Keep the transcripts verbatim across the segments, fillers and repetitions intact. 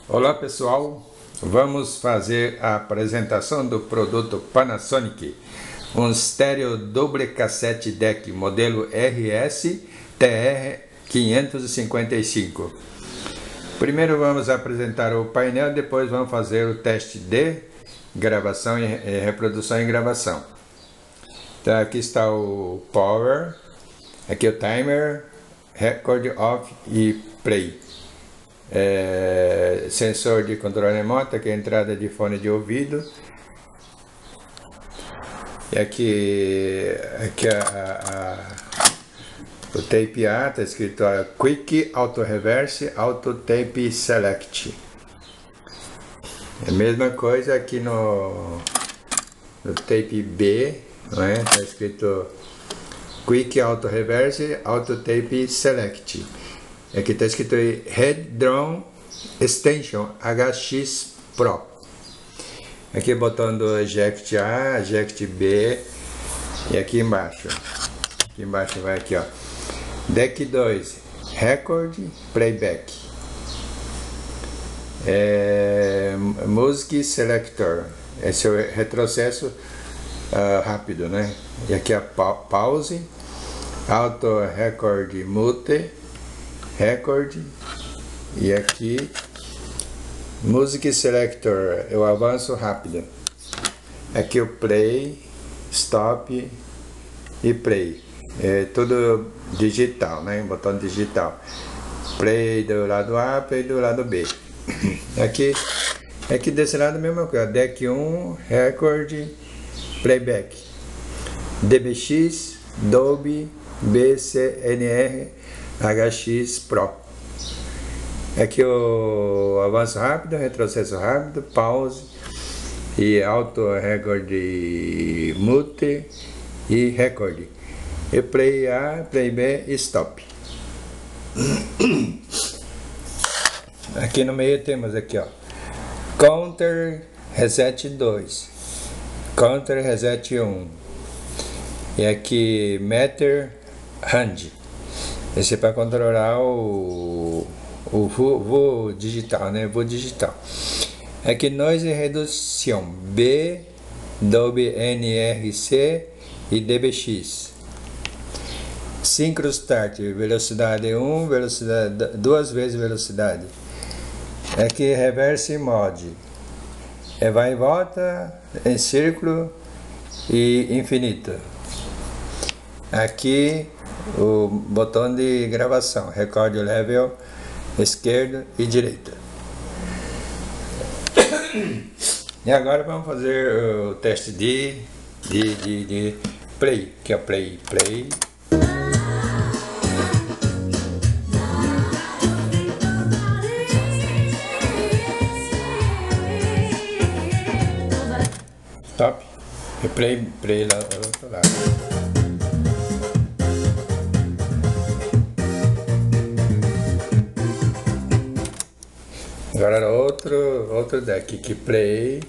Olá pessoal, vamos fazer a apresentação do produto Panasonic, um estéreo doble cassete deck modelo R S T R quinhentos e cinquenta e cinco. Primeiro vamos apresentar o painel, depois vamos fazer o teste de gravação e reprodução e gravação. Então aqui está o power, aqui o timer, record, off e play. É, sensor de controle remoto, aqui a entrada de fone de ouvido. E aqui, aqui a, a, a, o tape A, está escrito a Quick Auto Reverse Auto Tape Select. É a mesma coisa aqui no, no tape B, não é? Está escrito Quick Auto Reverse Auto Tape Select. Aqui está escrito aí Head Drum Extension H X Pro. Aqui o botão do Eject A, Eject B. E aqui embaixo. Aqui embaixo vai aqui, ó. Deck dois, Record Playback. É, Music Selector. Esse é o retrocesso uh, rápido, né? E aqui a pa Pause. Auto Record Mute. Record, e aqui Music Selector, eu avanço rápido. Aqui o play, stop e play, é tudo digital, né? Botão digital. Play do lado A, play do lado B. Aqui, aqui desse lado a mesma coisa, deck um, record, playback, D B X, Dolby, B C N R, H X Pro. Aqui o avanço rápido, retrocesso rápido, pause e auto record mute e record. E play A, play B e stop. Aqui no meio temos aqui, ó, counter reset dois, counter reset um. E aqui meter hand. Esse é para controlar o, o voo digital, né? Voo digital. Aqui noise redução B, Dolby N R C e D B X. Synchro start, velocidade um, velocidade duas vezes velocidade. Aqui reverse mode. É vai e volta em círculo e infinito. Aqui o botão de gravação, record level esquerdo e direita. E agora vamos fazer o teste de, de, de, de play, que é o play, play. Stop. E play, play lá do outro lado. Agora outro, outro deck que play.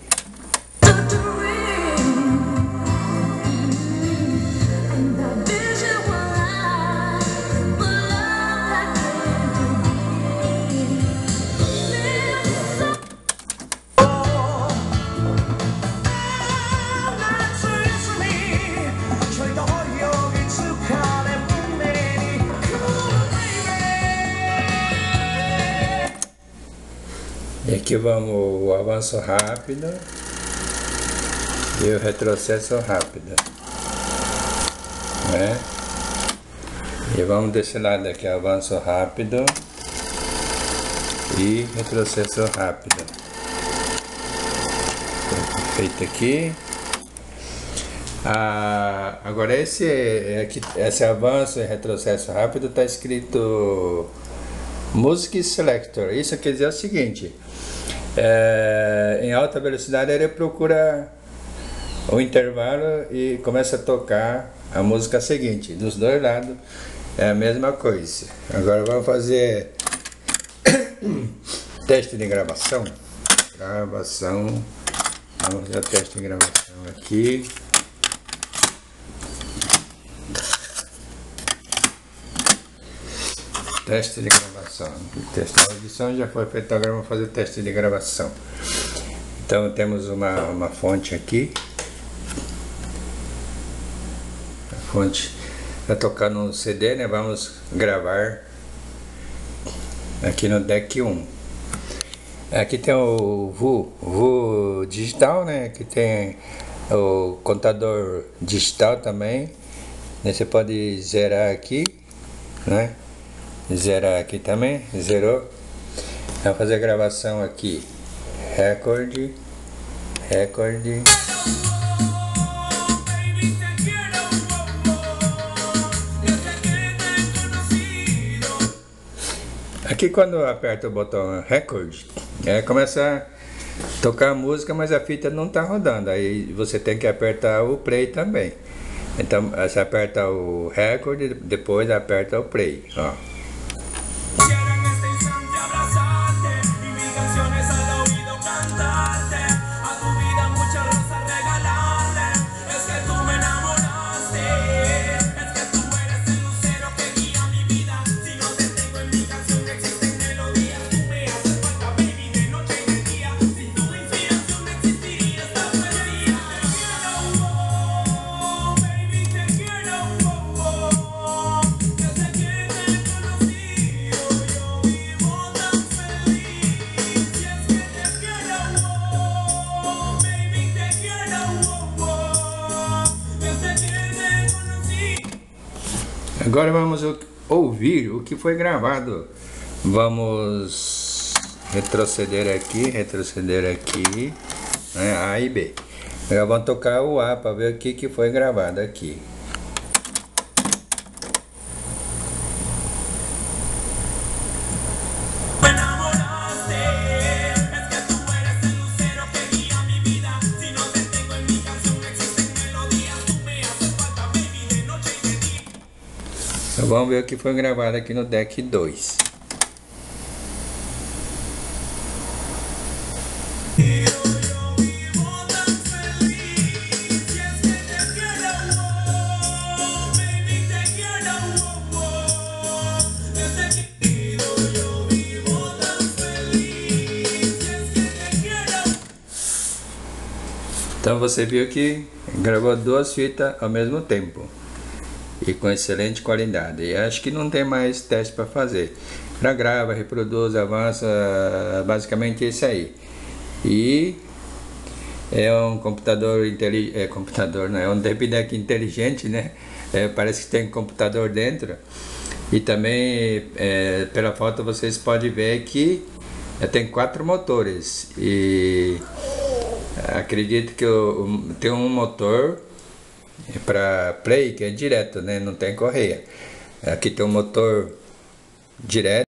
E aqui vamos o avanço rápido e o retrocesso rápido, né? E vamos desse lado aqui, avanço rápido e retrocesso rápido. Feito aqui. Ah, agora esse, aqui, esse avanço e retrocesso rápido está escrito Music Selector. Isso quer dizer o seguinte: é, em alta velocidade ele procura o intervalo e começa a tocar a música seguinte. Dos dois lados é a mesma coisa. Agora vamos fazer teste de gravação. Gravação. Vamos fazer o teste de gravação aqui. Teste de gravação. gravação. Testar a audição já foi feito, agora vamos fazer o teste de gravação. Então temos uma, uma fonte aqui. A fonte vai tocar no C D, né? Vamos gravar aqui no deck um. Aqui tem o V U, V U digital, né? Aqui tem o contador digital também. Você pode zerar aqui, né? Zerar aqui também, zerou. Vamos fazer a gravação aqui. Record, record. Aqui quando eu aperto o botão record, é, começa a tocar a música, mas a fita não está rodando. Aí você tem que apertar o play também. Então você aperta o record, depois aperta o play, ó. Agora vamos ouvir o que foi gravado. Vamos retroceder aqui, retroceder aqui, né, A e B. Agora vamos tocar o A para ver o que, que foi gravado aqui. Então vamos ver o que foi gravado aqui no deck dois. Então você viu que gravou duas fitas ao mesmo tempo e com excelente qualidade. E acho que não tem mais teste para fazer. Pra grava, reproduz, avança, basicamente isso aí. E é um computador inteligente, é computador, não é um tape deck inteligente, né? É, parece que tem computador dentro. E também é, pela foto vocês podem ver que é, tem quatro motores. E acredito que eu, tem um motor para play que é direto, né? Não tem correia. Aqui tem um motor direto.